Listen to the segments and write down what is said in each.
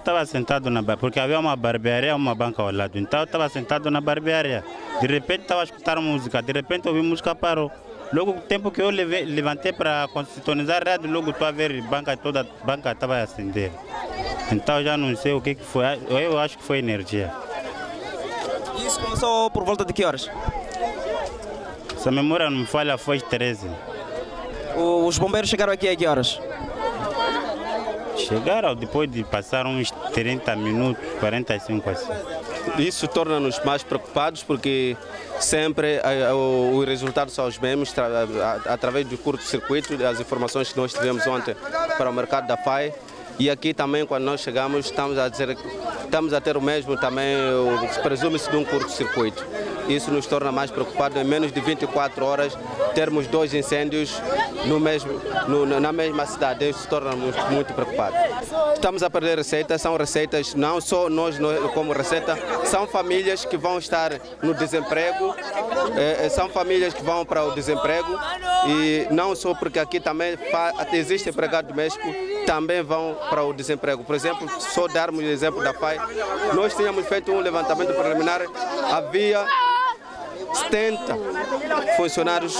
estava sentado na barbearia, porque havia uma barbearia, uma banca ao lado. Então eu estava sentado na barbearia. De repente estava a escutar música, de repente ouvi música, parou. Logo o tempo que eu levantei para sintonizar a rádio, logo estou a ver toda a banca estava a acender. Então já não sei o que foi, eu acho que foi energia. Isso começou por volta de que horas? Se a memória não me falha, foi 13. Os bombeiros chegaram aqui a que horas? Chegaram depois de passar uns 30 minutos, 45 assim. Isso torna-nos mais preocupados porque sempre os resultados são os mesmos, através do curto-circuito, das informações que nós tivemos ontem para o mercado da FAI. E aqui também, quando nós chegamos, estamos a ter o mesmo também, presume-se de um curto-circuito. Isso nos torna mais preocupados. Em menos de 24 horas, termos 2 incêndios na mesma cidade. Isso torna-nos muito preocupados. Estamos a perder receitas, são receitas, não só nós como receita, são famílias que vão estar no desemprego, são famílias que vão para o desemprego e não só porque aqui também existe empregado doméstico, também vão para o desemprego. Por exemplo, só darmos o exemplo da FAI, nós tínhamos feito um levantamento preliminar, havia 70 funcionários,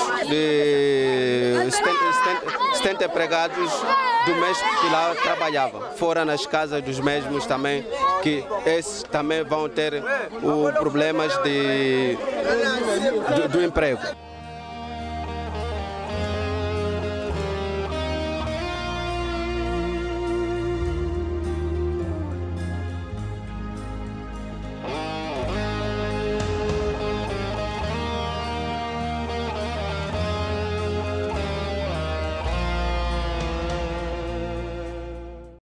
70 empregados domésticos que lá trabalhavam, fora nas casas dos mesmos também, que esses também vão ter problemas do emprego.